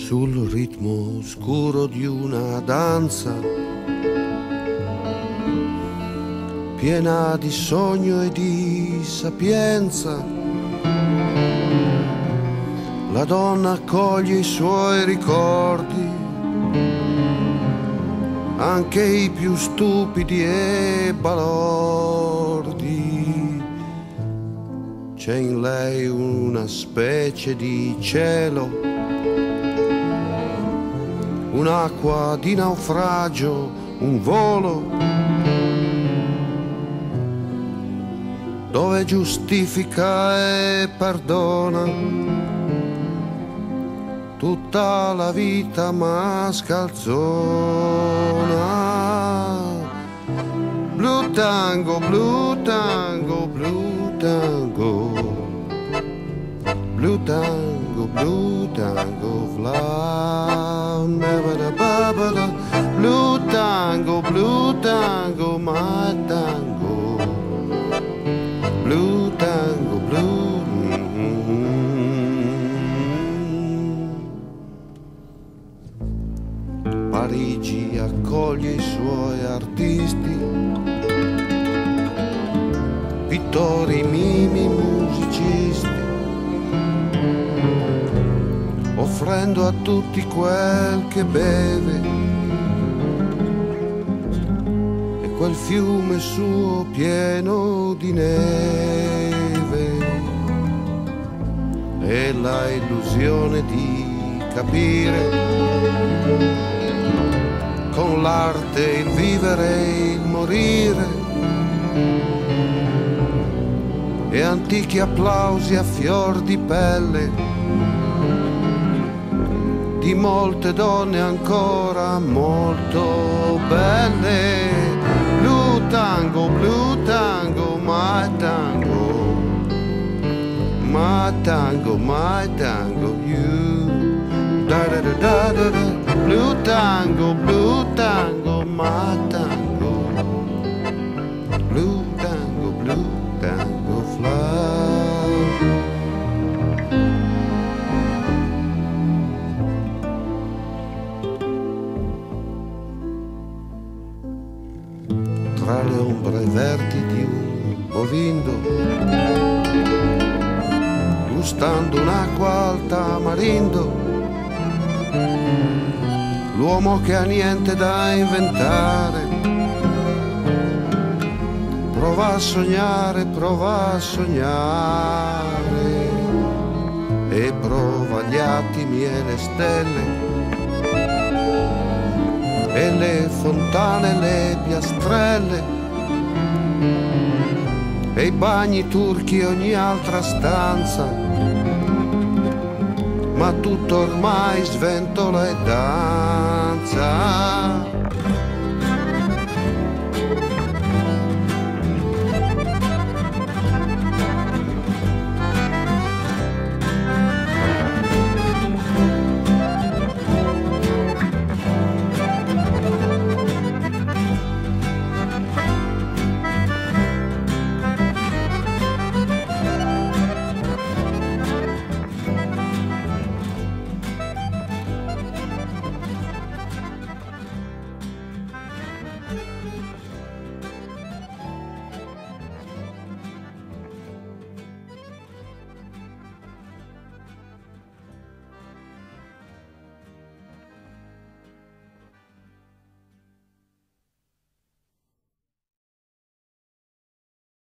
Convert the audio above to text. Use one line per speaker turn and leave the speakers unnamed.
sul ritmo scuro di una danza piena di sogno e di sapienza. La donna accoglie i suoi ricordi, anche i più stupidi e balordi. C'è in lei una specie di cielo, un'acqua di naufragio, un volo dove giustifica e perdona tutta la vita mascalzona. Blue tango, blue tango, blue tango, blue tango, blue tango, flam, blue tango, my tango, blue tango, blue. Parigi accoglie i suoi artisti, pittori, mimi, musicisti, offrendo a tutti quel che beve, e quel fiume suo pieno di neve, e la illusione di capire con l'arte il vivere e il morire, e antichi applausi a fior di pelle di molte donne ancora molto belle. Blue tango, my tango, my tango, my tango, you. Da da da da da da. Blue tango, my tango, blue tango, fly. Tra le ombre verdi di un bovindo, gustando un'acqua al tamarindo, l'uomo che ha niente da inventare prova a sognare, e prova gli attimi e le stelle, e le fontane, le piastrelle, e i bagni turchi e ogni altra stanza, ma tutto ormai sventola e danza.